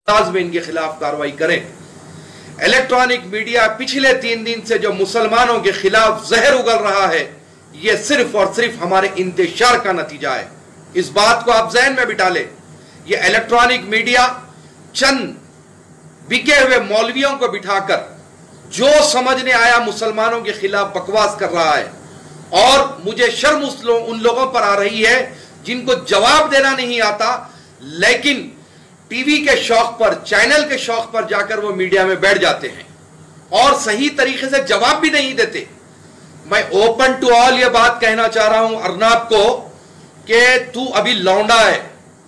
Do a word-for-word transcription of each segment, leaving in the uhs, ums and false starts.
انداز میں ان کے خلاف کارروائی کریں۔ الیکٹرانک میڈیا پچھلے تین دن سے جو مسلمانوں کے خلاف زہر اگل رہا ہے، یہ صرف اور صرف ہمارے انتشار کا نتیجہ ہے۔ اس بات کو آپ ذہن میں بٹھا لیں۔ یہ الیکٹرانک میڈیا چند بکے ہوئے مولویوں کو بٹھا کر جو سمجھنے آیا مسلمانوں کے خلاف بکواس کر رہا ہے، اور مجھے شرم ان لوگوں پر آ رہی ہے جن کو جواب دینا نہیں آتا، لیکن ٹی وی کے شوق پر، چینل کے شوق پر جا کر وہ میڈیا میں بیٹھ جاتے ہیں اور صحیح طریقے سے جواب بھی نہیں دیتے۔ میں اوپن ٹو آل یہ بات کہنا چاہ رہا ہوں ارناب کو کہ تو ابھی لونڈا ہے،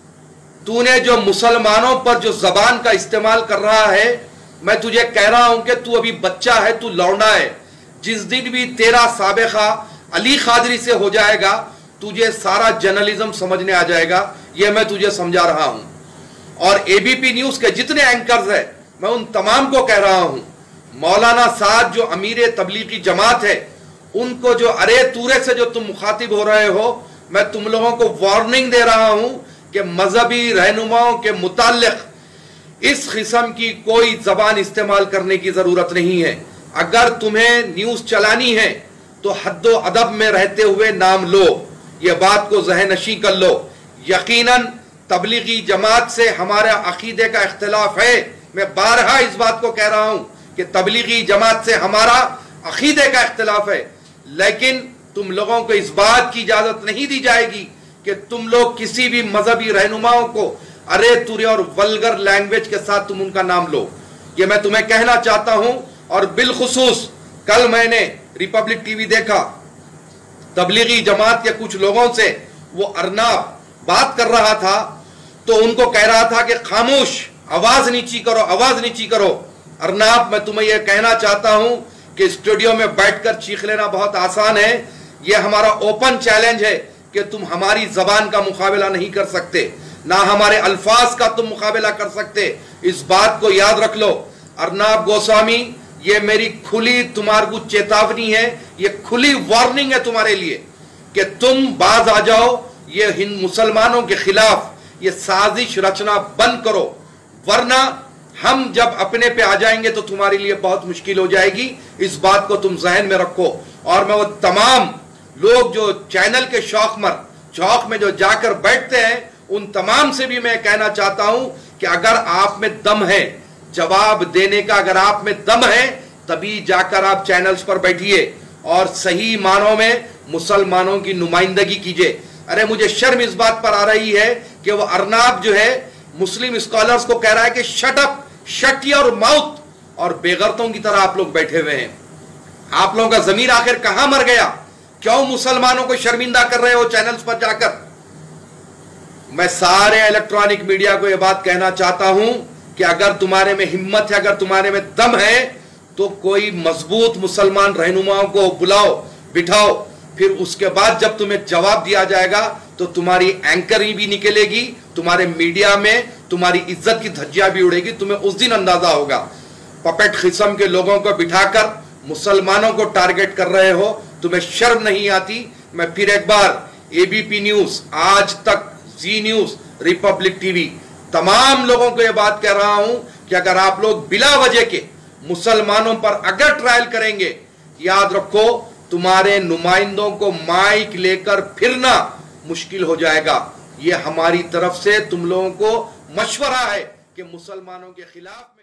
تو نے جو مسلمانوں پر جو زبان کا استعمال کر رہا ہے، میں تجھے کہہ رہا ہوں کہ تو ابھی بچہ ہے، تو لونڈا ہے۔ جس دن بھی تیرا سابقہ علی قادری سے ہو جائے گا، تجھے سارا جرنلزم سمجھنے آ جائے گا۔ یہ میں تجھے سمجھا رہا ہوں۔ اور اے بی پی نیوز کے جتنے اینکرز ہیں، میں ان تمام کو کہہ رہا ہوں، مولانا سعد جو امیر تبلیغی جماعت ہے، ان کو جو ارے تورے سے جو تم مخاطب ہو رہے ہو، میں تم لوگوں کو وارننگ دے رہا ہوں کہ مذہبی رہنماؤں کے متعلق اس قسم کی کوئی زبان استعمال کرنے کی ضرورت نہیں ہے۔ اگر تمہیں نیوز چلانی ہے تو حد و ادب میں رہتے ہوئے نام لو، یہ بات کو ذہن نشین کر لو۔ یقیناً تبلیغی جماعت سے ہمارا عقیدے کا اختلاف ہے، میں بارہا اس بات کو کہہ رہا ہوں کہ تبلیغی جماعت سے ہمارا عقیدے کا اختلاف ہے، لیکن تم لوگوں کو اس بات کی اجازت نہیں دی جائے گی کہ تم لوگ کسی بھی مذہبی رہنماؤں کو ارے تورے اور ولگر لینگویج کے ساتھ تم ان کا نام لو۔ یہ میں تمہیں کہنا چاہتا ہوں۔ اور بالخصوص کل میں نے ریپبلک ٹی وی دیکھا، تبلیغی جماعت کے کچھ لوگوں سے وہ ارناب بات کر رہا تھا تو ان کو کہہ رہا تھا کہ خاموش، آواز نیچی کرو، آواز نیچی کرو۔ ارناب میں تمہیں یہ کہنا چاہتا ہوں کہ اسٹوڈیو میں بیٹھ کر چیخ لینا بہت آسان ہے، یہ ہمارا اوپن چیلنج ہے کہ تم ہماری زبان کا مقابلہ نہیں کر سکتے، نہ ہمارے الفاظ کا تم مقابلہ کر سکتے۔ اس بات کو یاد رکھ لو۔ ارناب گوسوامی، یہ میری کھلی تمہارے کو چیتاونی ہے، یہ کھلی وارننگ ہے تمہارے لیے کہ تم باز آ جاؤ، یہ ہند مسلمانوں کے خلاف یہ سازش رچنا بند کرو، ورنہ ہم جب اپنے پہ آ جائیں گے تو تمہارے لیے بہت مشکل ہو جائے گی۔ اس بات کو تم ذہن میں رکھو۔ اور میں وہ تمام لوگ جو چینل کے شوق مر چوک میں جو جا کر بیٹھتے ہیں، ان تمام سے بھی میں کہنا چاہتا ہوں کہ اگر آپ میں دم ہے جواب دینے کا، اگر آپ میں دم ہے، تبھی جا کر آپ چینلز پر بیٹھیے اور صحیح معنوں میں مسلمانوں کی نمائندگی کیجئے۔ ارے مجھے شرم اس بات پر آ رہی ہے کہ وہ ارناب جو ہے مسلم اسکالرز کو کہہ رہا ہے کہ shut up, shut your mouth, اور بے غیرتوں کی طرح آپ لوگ بیٹھے ہوئے ہیں۔ آپ لوگوں کا ضمیر آخر کہاں مر گیا؟ کیوں مسلمانوں کو شرمندہ کر رہے ہو چینلز پر جا کر؟ میں سارے الیکٹرانک میڈیا کو یہ بات کہنا چاہتا ہوں کہ اگر تمہارے میں ہمت ہے، اگر تمہارے میں دم ہے، تو کوئی مضبوط مسلمان رہنماؤں کو بلاؤ، بٹھاؤ، پھر اس کے بعد جب تمہیں جواب دیا جائے گا تو تمہاری اینکرنگ بھی نکلے گی، تمہارے میڈیا میں تمہاری عزت کی دھجیاں بھی اڑے گی، تمہیں اس دن اندازہ ہوگا۔ پپٹ قسم کے لوگوں کو بٹھا کر مسلمانوں کو ٹارگٹ کر رہے ہو، تمہیں شرم نہیں آتی؟ میں پھر ایک بار اے B P news, Aaj Tak, Zee news, Republic T V, تمام لوگوں کو یہ بات کہہ رہا ہوں کہ اگر آپ لوگ بلا وجہ کے مسلمانوں پر اگر ٹرائل کریں گے، یاد رکھو تمہارے نمائندوں کو مائک لے کر پھرنا مشکل ہو جائے گا۔ یہ ہماری طرف سے تم لوگوں کو مشورہ ہے کہ مسلمانوں کے خلاف